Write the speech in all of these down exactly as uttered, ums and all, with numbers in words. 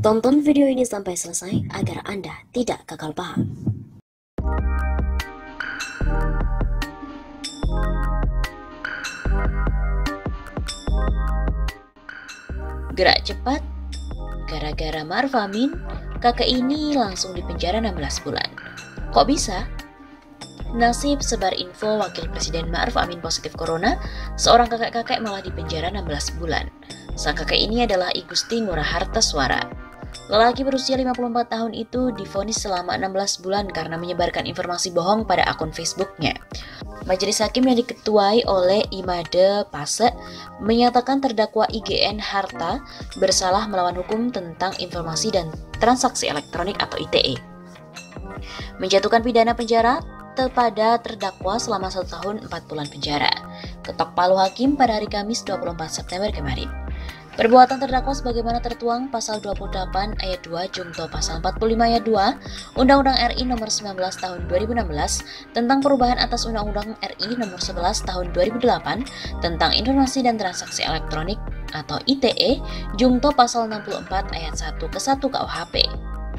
Tonton video ini sampai selesai agar Anda tidak gagal paham. Gerak cepat, gara-gara Ma'ruf Amin, kakek ini langsung dipenjara enam belas bulan. Kok bisa? Nasib sebar info Wakil Presiden Ma'ruf Amin positif corona, seorang kakek-kakek malah dipenjara enam belas bulan. Sang kakek ini adalah I Gusti Ngurah Hartaswara. Lelaki berusia lima puluh empat tahun itu divonis selama enam belas bulan karena menyebarkan informasi bohong pada akun Facebooknya. Majelis Hakim yang diketuai oleh Imade Pase menyatakan terdakwa I G N Harta bersalah melawan hukum tentang informasi dan transaksi elektronik atau I T E. Menjatuhkan pidana penjara kepada terdakwa selama satu tahun empat bulan penjara. Ketok palu hakim pada hari Kamis dua puluh empat September kemarin. Perbuatan terdakwa sebagaimana tertuang pasal dua puluh delapan ayat dua jungto pasal empat puluh lima ayat dua Undang-Undang R I nomor sembilan belas tahun dua ribu enam belas tentang perubahan atas Undang-Undang R I nomor sebelas tahun dua ribu delapan tentang informasi dan transaksi elektronik atau I T E jungto pasal enam puluh empat ayat satu ke satu K U H P.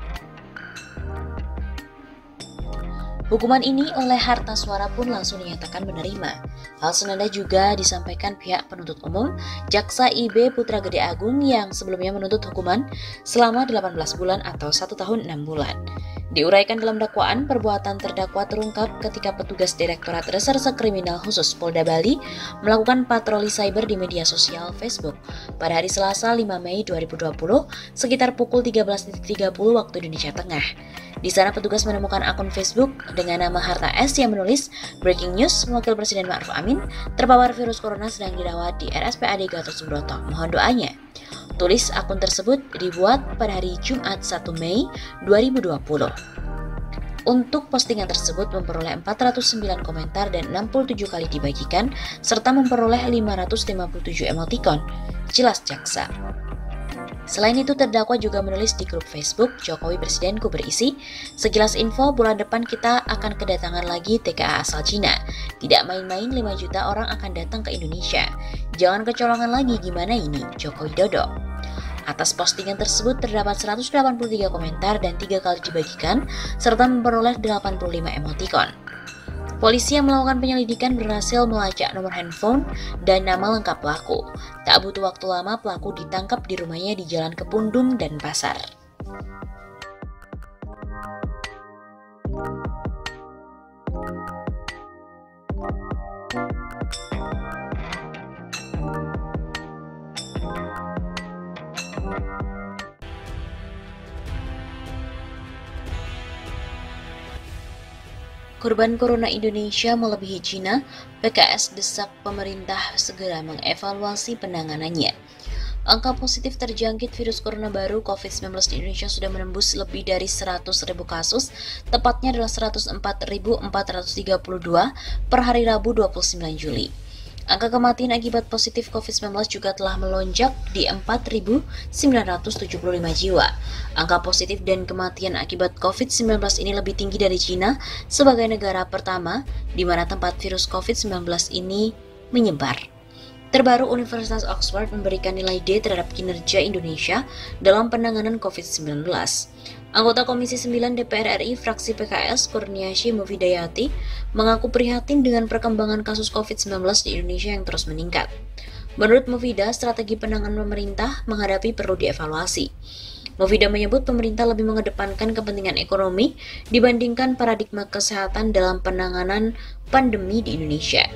Hukuman ini oleh Hartaswara pun langsung dinyatakan menerima. Hal senada juga disampaikan pihak penuntut umum, Jaksa I B Putra Gede Agung yang sebelumnya menuntut hukuman selama delapan belas bulan atau satu tahun enam bulan. Diuraikan dalam dakwaan, perbuatan terdakwa terungkap ketika petugas Direktorat Reserse Kriminal Khusus Polda Bali melakukan patroli cyber di media sosial Facebook pada hari Selasa lima Mei dua ribu dua puluh sekitar pukul tiga belas tiga puluh waktu Indonesia Tengah. Di sana petugas menemukan akun Facebook dengan nama Harta S yang menulis Breaking News, Wakil Presiden Ma'ruf Amin terpapar virus corona sedang dirawat di R S P A D Gatot Subroto. Mohon doanya. Tulis akun tersebut dibuat pada hari Jumat satu Mei dua ribu dua puluh. Untuk postingan tersebut memperoleh empat ratus sembilan komentar dan enam puluh tujuh kali dibagikan serta memperoleh lima ratus lima puluh tujuh emotikon. Jelas jaksa. Selain itu, terdakwa juga menulis di grup Facebook Jokowi Presidenku berisi, sekilas info bulan depan kita akan kedatangan lagi T K A asal Cina. Tidak main-main lima juta orang akan datang ke Indonesia. Jangan kecolongan lagi gimana ini, Joko Widodo. Atas postingan tersebut terdapat seratus delapan puluh tiga komentar dan tiga kali dibagikan, serta memperoleh delapan puluh lima emotikon. Polisi yang melakukan penyelidikan berhasil melacak nomor handphone dan nama lengkap pelaku. Tak butuh waktu lama, pelaku ditangkap di rumahnya di Jalan Kepundung dan Pasar. Korban Corona Indonesia melebihi Cina, P K S desak pemerintah segera mengevaluasi penanganannya. Angka positif terjangkit virus corona baru COVID sembilan belas di Indonesia sudah menembus lebih dari seratus ribu kasus, tepatnya adalah seratus empat ribu empat ratus tiga puluh dua per hari Rabu dua puluh sembilan Juli. Angka kematian akibat positif COVID sembilan belas juga telah melonjak di empat ribu sembilan ratus tujuh puluh lima jiwa. Angka positif dan kematian akibat COVID sembilan belas ini lebih tinggi dari Cina sebagai negara pertama di mana tempat virus COVID sembilan belas ini menyebar. Terbaru, Universitas Oxford memberikan nilai D terhadap kinerja Indonesia dalam penanganan COVID sembilan belas. Anggota Komisi sembilan D P R R I fraksi P K S Kurniasih Mufidayati mengaku prihatin dengan perkembangan kasus COVID sembilan belas di Indonesia yang terus meningkat. Menurut Mufida, strategi penanganan pemerintah menghadapi perlu dievaluasi. Mufida menyebut pemerintah lebih mengedepankan kepentingan ekonomi dibandingkan paradigma kesehatan dalam penanganan pandemi di Indonesia.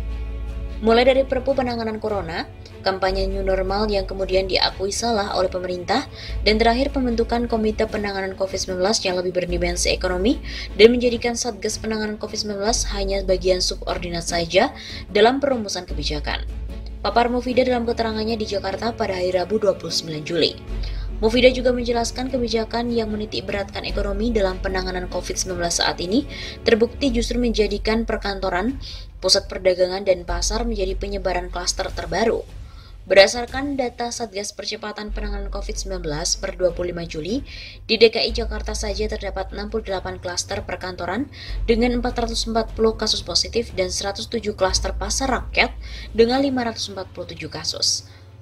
Mulai dari Perpu Penanganan Corona, kampanye New Normal yang kemudian diakui salah oleh pemerintah, dan terakhir pembentukan Komite Penanganan COVID sembilan belas yang lebih berdimensi ekonomi dan menjadikan Satgas Penanganan COVID sembilan belas hanya bagian subordinat saja dalam perumusan kebijakan. Papar Mufida dalam keterangannya di Jakarta pada hari Rabu dua puluh sembilan Juli. Mufida juga menjelaskan kebijakan yang menitik beratkan ekonomi dalam penanganan COVID sembilan belas saat ini terbukti justru menjadikan perkantoran, pusat perdagangan, dan pasar menjadi penyebaran klaster terbaru. Berdasarkan data Satgas Percepatan Penanganan COVID sembilan belas per dua puluh lima Juli, di D K I Jakarta saja terdapat enam puluh delapan klaster perkantoran dengan empat ratus empat puluh kasus positif dan seratus tujuh klaster pasar rakyat dengan lima ratus empat puluh tujuh kasus.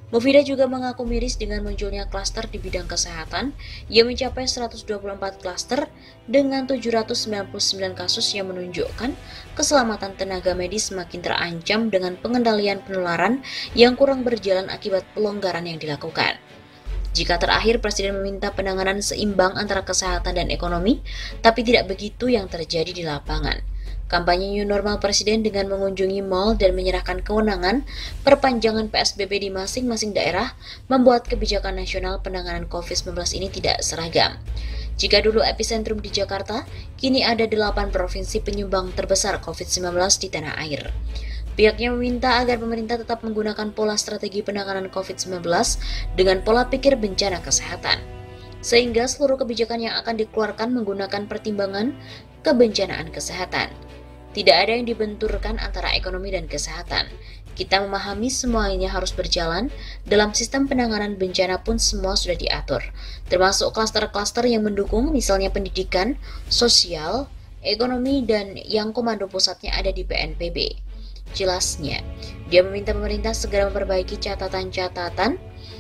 Mufidah juga mengaku miris dengan munculnya klaster di bidang kesehatan yang mencapai seratus dua puluh empat klaster dengan tujuh ratus sembilan puluh sembilan kasus yang menunjukkan keselamatan tenaga medis semakin terancam dengan pengendalian penularan yang kurang berjalan akibat pelonggaran yang dilakukan. Jika terakhir Presiden meminta penanganan seimbang antara kesehatan dan ekonomi, tapi tidak begitu yang terjadi di lapangan. Kampanye New Normal Presiden dengan mengunjungi mal dan menyerahkan kewenangan perpanjangan P S B B di masing-masing daerah membuat kebijakan nasional penanganan covid sembilan belas ini tidak seragam. Jika dulu epicentrum di Jakarta, kini ada delapan provinsi penyumbang terbesar covid sembilan belas di tanah air. Pihaknya meminta agar pemerintah tetap menggunakan pola strategi penanganan covid sembilan belas dengan pola pikir bencana kesehatan, sehingga seluruh kebijakan yang akan dikeluarkan menggunakan pertimbangan kebencanaan kesehatan. Tidak ada yang dibenturkan antara ekonomi dan kesehatan. Kita memahami semuanya harus berjalan, dalam sistem penanganan bencana pun semua sudah diatur, termasuk klaster-klaster yang mendukung misalnya pendidikan, sosial, ekonomi, dan yang komando pusatnya ada di P N P B. Jelasnya, dia meminta pemerintah segera memperbaiki catatan-catatan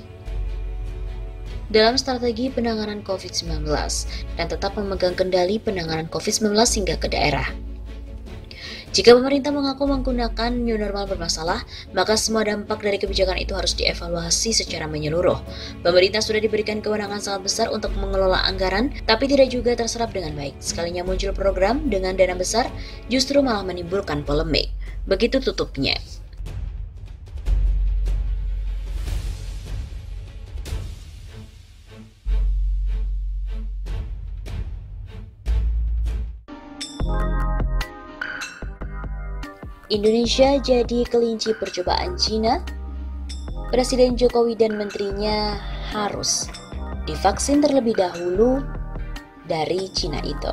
dalam strategi penanganan covid sembilan belas dan tetap memegang kendali penanganan covid sembilan belas hingga ke daerah. Jika pemerintah mengaku menggunakan new normal bermasalah, maka semua dampak dari kebijakan itu harus dievaluasi secara menyeluruh. Pemerintah sudah diberikan kewenangan sangat besar untuk mengelola anggaran, tapi tidak juga terserap dengan baik. Sekalinya muncul program dengan dana besar, justru malah menimbulkan polemik. Begitu tutupnya. Indonesia jadi kelinci percobaan Cina. Presiden Jokowi dan menterinya harus divaksin terlebih dahulu dari Cina itu.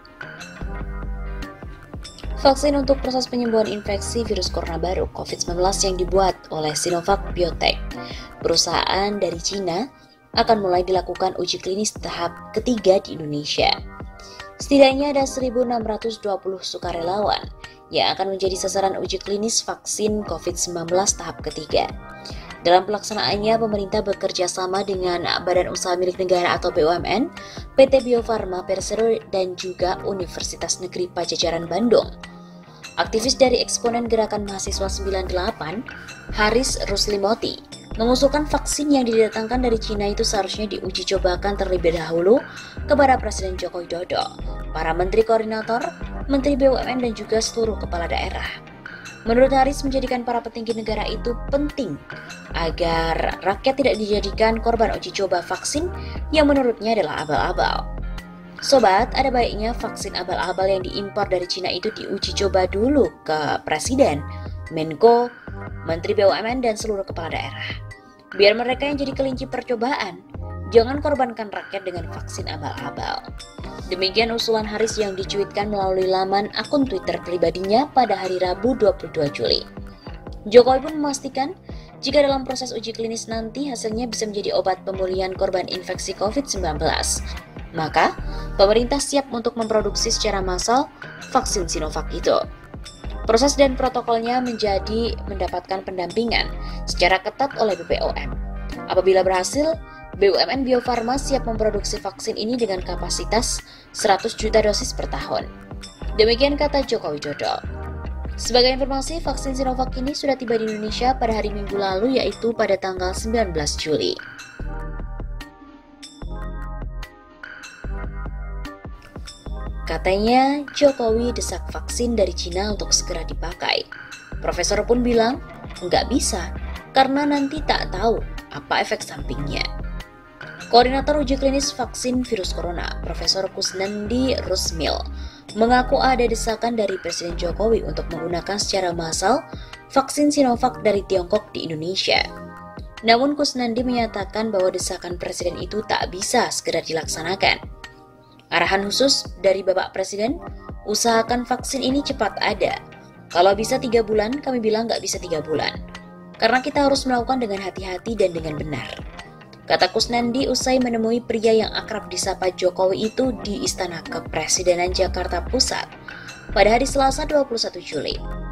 Vaksin untuk proses penyembuhan infeksi virus corona baru covid sembilan belas yang dibuat oleh Sinovac Biotech, perusahaan dari Cina, akan mulai dilakukan uji klinis tahap ketiga di Indonesia. Setidaknya ada seribu enam ratus dua puluh sukarelawan yang akan menjadi sasaran uji klinis vaksin covid sembilan belas tahap ketiga. Dalam pelaksanaannya, pemerintah bekerja sama dengan Badan Usaha Milik Negara atau B U M N, P T Bio Farma Persero, dan juga Universitas Negeri Pajajaran Bandung. Aktivis dari eksponen Gerakan Mahasiswa sembilan puluh delapan, Haris Ruslimoti, mengusulkan vaksin yang didatangkan dari Cina itu seharusnya diuji cobakan terlebih dahulu kepada Presiden Joko Widodo, para menteri koordinator, menteri B U M N, dan juga seluruh kepala daerah. Menurut Haris, menjadikan para petinggi negara itu penting agar rakyat tidak dijadikan korban uji coba vaksin yang menurutnya adalah abal-abal. Sobat, ada baiknya vaksin abal-abal yang diimpor dari Cina itu diuji coba dulu ke Presiden, Menko, Menteri B U M N, dan seluruh kepala daerah. Biar mereka yang jadi kelinci percobaan, jangan korbankan rakyat dengan vaksin abal-abal. Demikian usulan Haris yang dicuitkan melalui laman akun Twitter pribadinya pada hari Rabu dua puluh dua Juli. Jokowi pun memastikan jika dalam proses uji klinis nanti hasilnya bisa menjadi obat pemulihan korban infeksi covid sembilan belas, maka pemerintah siap untuk memproduksi secara massal vaksin Sinovac itu. Proses dan protokolnya menjadi mendapatkan pendampingan secara ketat oleh B P O M. Apabila berhasil, B U M N Bio Farma siap memproduksi vaksin ini dengan kapasitas seratus juta dosis per tahun. Demikian kata Joko Widodo. Sebagai informasi, vaksin Sinovac ini sudah tiba di Indonesia pada hari Minggu lalu, yaitu pada tanggal sembilan belas Juli. Katanya, Jokowi desak vaksin dari Cina untuk segera dipakai. Profesor pun bilang, nggak bisa, karena nanti tak tahu apa efek sampingnya. Koordinator uji klinis vaksin virus corona, Profesor Kusnandi Rusmil, mengaku ada desakan dari Presiden Jokowi untuk menggunakan secara massal vaksin Sinovac dari Tiongkok di Indonesia. Namun Kusnandi menyatakan bahwa desakan Presiden itu tak bisa segera dilaksanakan. Arahan khusus dari Bapak Presiden, usahakan vaksin ini cepat ada. Kalau bisa tiga bulan, kami bilang nggak bisa tiga bulan. Karena kita harus melakukan dengan hati-hati dan dengan benar. Kata Kusnandi usai menemui pria yang akrab disapa Jokowi itu di Istana Kepresidenan Jakarta Pusat pada hari Selasa dua puluh satu Juli.